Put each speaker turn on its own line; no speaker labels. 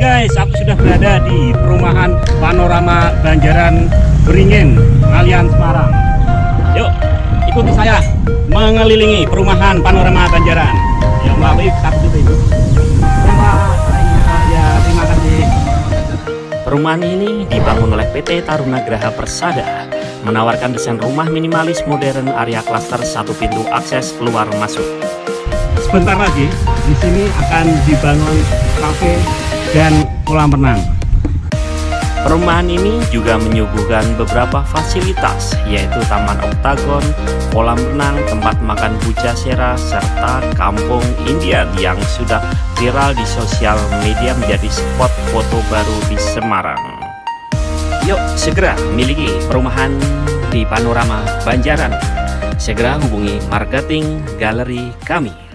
guys, aku sudah berada di perumahan Panorama Banjaran Beringin, Ngalian, Semarang. Yuk, ikuti saya mengelilingi perumahan Panorama Banjaran. Yang melalui satu itu. Ya, terima kasih.
Perumahan ini dibangun oleh PT Taruna Graha Persada, menawarkan desain rumah minimalis modern area klaster satu pintu akses keluar masuk.
Sebentar lagi di sini akan dibangun kafe dan kolam renang.
Perumahan ini juga menyuguhkan beberapa fasilitas, yaitu taman oktagon, kolam renang, tempat makan pujasera, serta kampung Indian yang sudah viral di sosial media menjadi spot foto baru di Semarang. Yuk segera miliki perumahan di Panorama Banjaran. Segera hubungi marketing galeri kami.